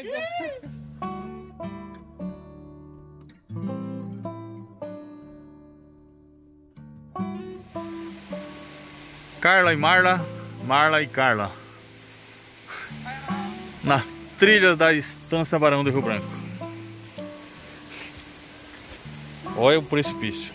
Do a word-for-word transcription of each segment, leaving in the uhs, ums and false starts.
Carla e Marla, Marla e Carla, nas trilhas da Estância Barão do Rio Branco. Olha o precipício.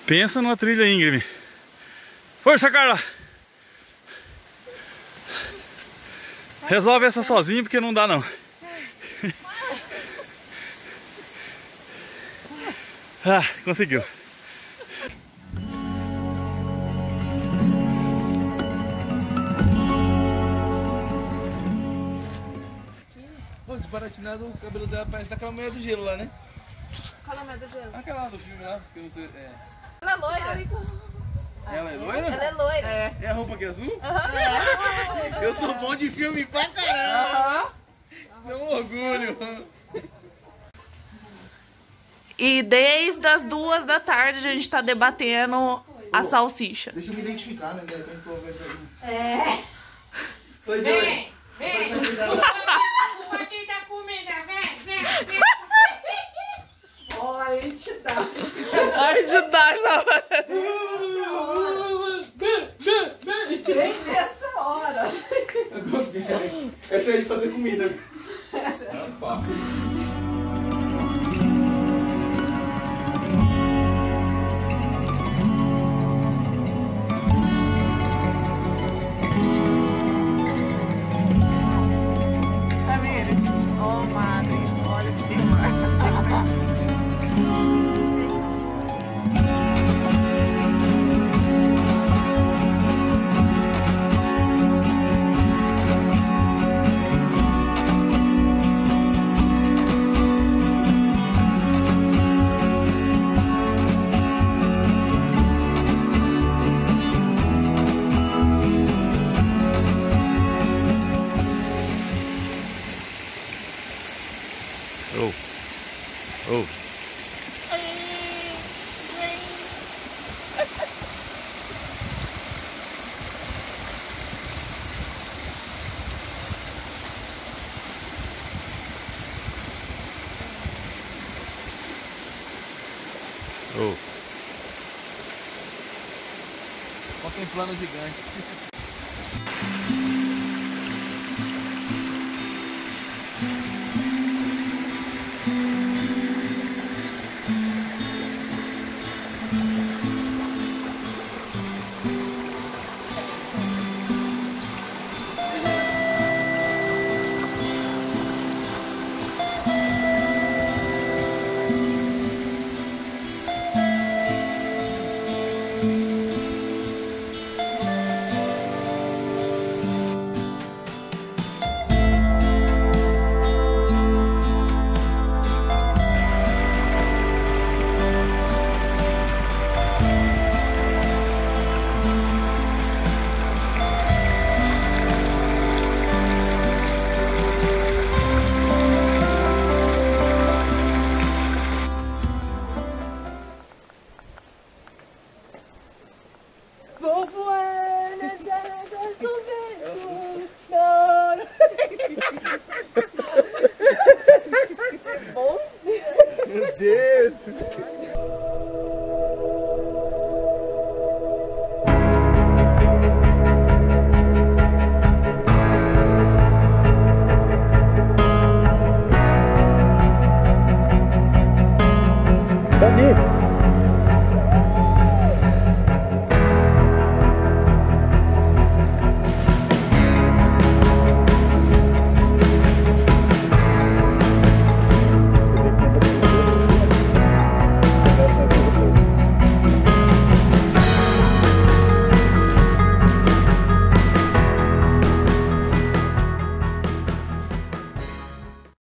Pensa numa trilha íngreme. Força, Carla! Resolve essa sozinho porque não dá não. Ah, conseguiu. Pô, desbaratinado, o cabelo dela parece daquela mulher do gelo lá, né? Qual é a mulher do gelo? Aquela lá do filme lá, que você... É. Ela é loira. Ela é loira? Ela é loira. É. É a roupa que é azul? Uhum. Eu sou bom de filme pra caramba! Isso é um orgulho, mano. E desde as duas da tarde a gente tá debatendo a salsicha. Deixa eu me identificar, né? De repente o povo vai sair. É. Sou de hoje. Vem! O aqui da comida, vem, vem, vem. Olha, a entidade. A entidade tava... Vem nessa hora. Essa é de fazer comida. Essa é Oh, madre, olha esse mar. Oh. Oh. Oh. Contemplando o gigante. Vou voar nas asas do vento. Bom dia. Meu Deus! Davi!